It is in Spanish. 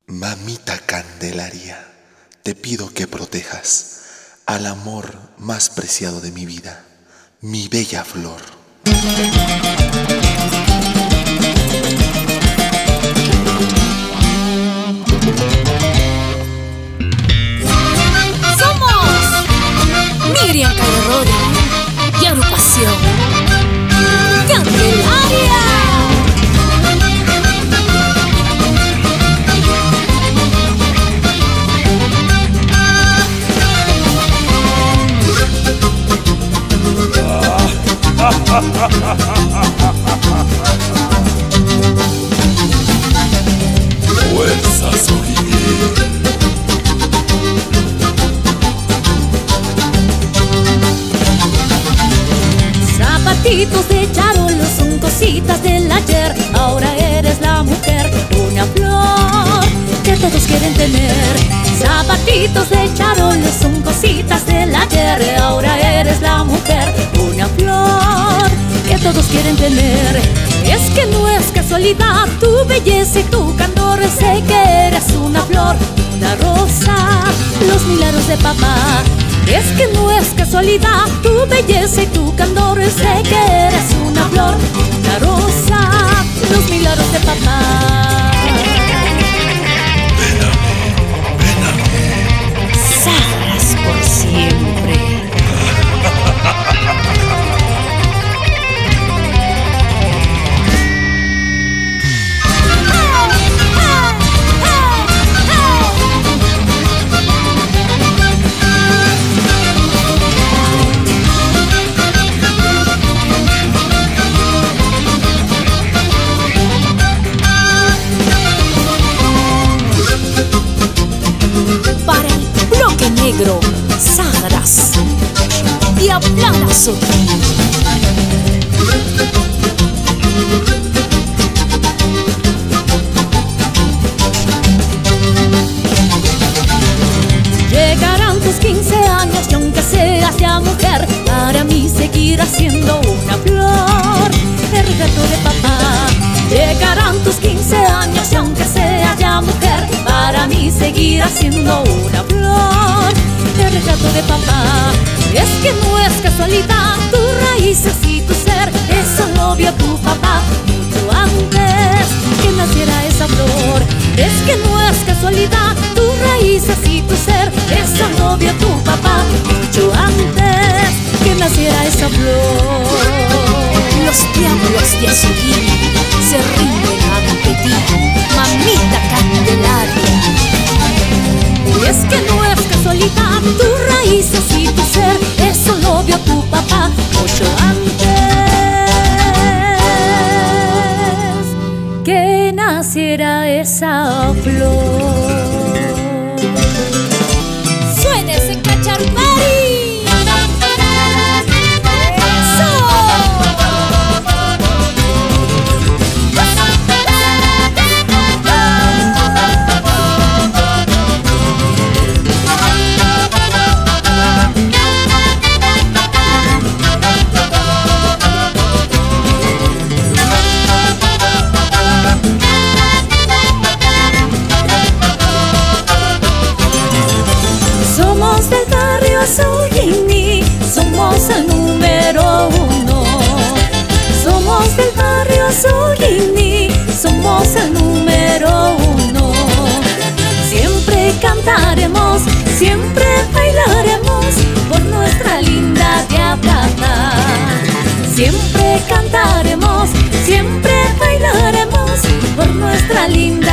Mamita Candelaria, te pido que protejas al amor más preciado de mi vida, mi bella flor. Somos Miriam Calderón y agrupación Candelaria. Fuerza Solier. Zapatitos de charolo son cositas del ayer. Ahora eres la mujer, una flor que todos quieren tener. Zapatitos de charolo son cositas del ayer. Ahora eres la mujer, una flor que todos quieren tener. Es que no es casualidad tu belleza y tu candor. Sé que eres una flor, una rosa, los milagros de papá. Es que no es casualidad tu belleza y tu candor. Sé que eres una flor, una rosa, los milagros de papá. Sagras por siempre. Para el bloque negro, Sagras y Aplanazo. Llegarán tus 15 años y aunque seas ya mujer, para mí seguirás siendo una flor, el retrato de papá. Llegarán tus 15 años y aunque seas ya mujer, para mí seguirás siendo una flor, el retrato de papá. Es que no es casualidad tus raíces y tu ser, eso lo vio tu papá mucho antes que naciera esa flor. Es que no es casualidad tus raíces y tu ser, eso lo vio tu papá mucho antes que naciera esa flor. Los diablos de Azurín se rinden ante ti, mamita Candelaria. Es que no es casualidad tus raíces y tu ser, eso lo vio tu papá mucho antes que naciera esa flor. Suena ese cacharmari. Somos del barrio Sollini, somos el número uno. Somos del barrio Sollini, somos el número uno. Siempre cantaremos, siempre bailaremos por nuestra linda Diablada. Siempre cantaremos, siempre bailaremos por nuestra linda